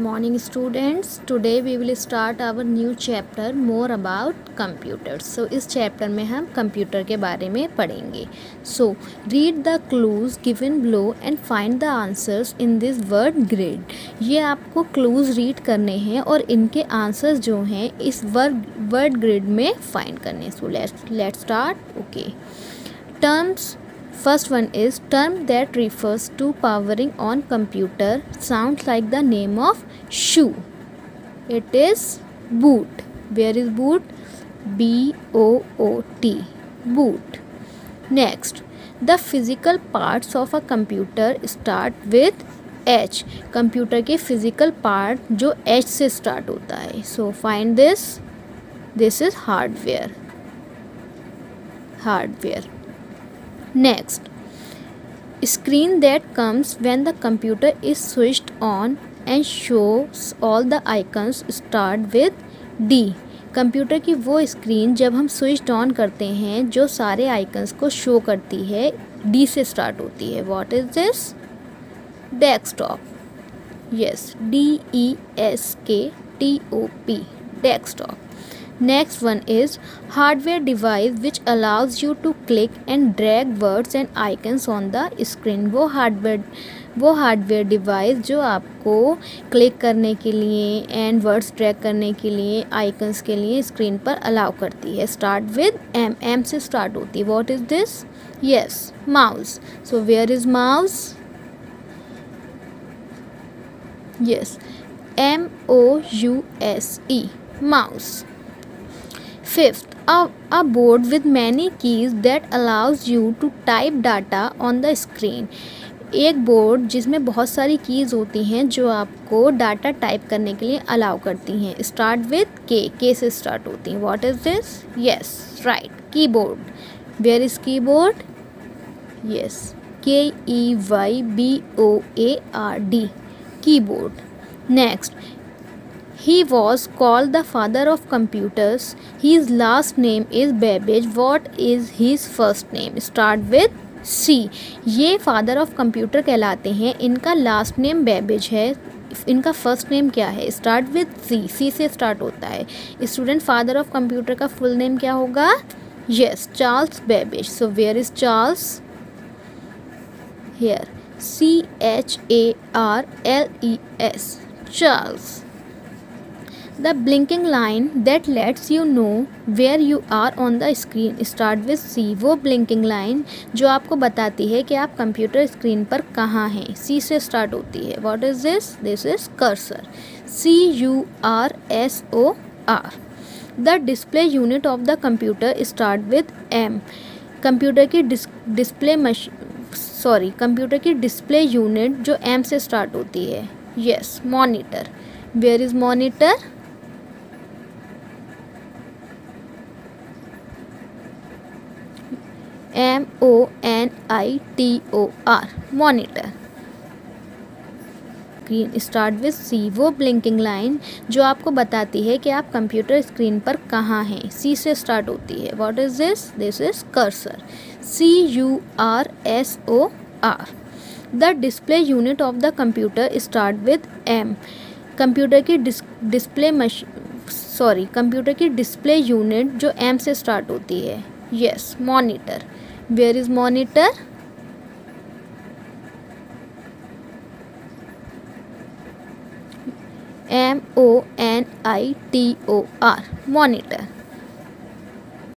morning students. Today we will start our new chapter more about computers. So इस chapter में हम computer के बारे में पढ़ेंगे. So read the clues given below and find the answers in this word grid. ये आपको clues read करने हैं और इनके answers जो हैं इस word grid में find करने. So let's start. Okay. Terms. First one is term that refers to powering on computer sounds like the name of shoe. It is boot. Where is boot? B-O-O-T. Boot. Next, the physical parts of a computer start with H. Computer के physical part जो H से start होता है. So find this. This is hardware. Hardware. Next, screen that comes when the computer is switched on and shows all the icons start with D. Computer की वो screen जब हम switch on करते हैं जो सारे आइकन्स को शो करती है D से स्टार्ट होती है. What is this? Desktop. Yes, DESKTOP. Desktop. Next one is hardware device which allows you to click and drag words and icons on the screen. वो हार्डवेयर डिवाइस जो आपको click करने के लिए एंड वर्ड्स ड्रैग करने के लिए icons के लिए स्क्रीन पर अलाउ करती है. Start with M. एम से स्टार्ट होती है. What is this? Yes, mouse. So where is mouse? Yes, MOUSE. mouse. Fifth, a board with many keys that allows you to type data on the screen. एक board जिसमें बहुत सारी keys होती हैं जो आपको डाटा टाइप करने के लिए अलाउ करती हैं. स्टार्ट विद के से स्टार्ट होती हैं. What is this? Yes, right, keyboard. Where is keyboard? Yes, KEYBOARD. Keyboard. Next, he was called the father of computers. His last name is Babbage. What is his first name? Start with C. ये father of computer कहलाते हैं. इनका last name Babbage है. इनका first name क्या है? Start with C. C से start होता है. स्टूडेंट, फादर ऑफ कंप्यूटर का फुल नेम क्या होगा? Yes, Charles Babbage. So where is Charles? Here, CHARLES. Charles. The blinking line that lets you know where you are on the screen. Start with C. वो blinking line जो आपको बताती है कि आप कंप्यूटर स्क्रीन पर कहाँ हैं. C से स्टार्ट होती है. What is this? This is cursor. CURSOR. The display unit of the computer start with M. Computer की डिस्प्ले यूनिट जो M से स्टार्ट होती है. Yes, monitor. Where is monitor? MONITOR. Monitor. Screen start with C. वो blinking line जो आपको बताती है कि आप कंप्यूटर स्क्रीन पर कहाँ हैं. C से स्टार्ट होती है. What is this? This is cursor. CURSOR. The display unit of the computer start with M. Computer की डिस्प्ले यूनिट जो M से स्टार्ट होती है. Yes, monitor. Where is monitor? MONITOR. Monitor.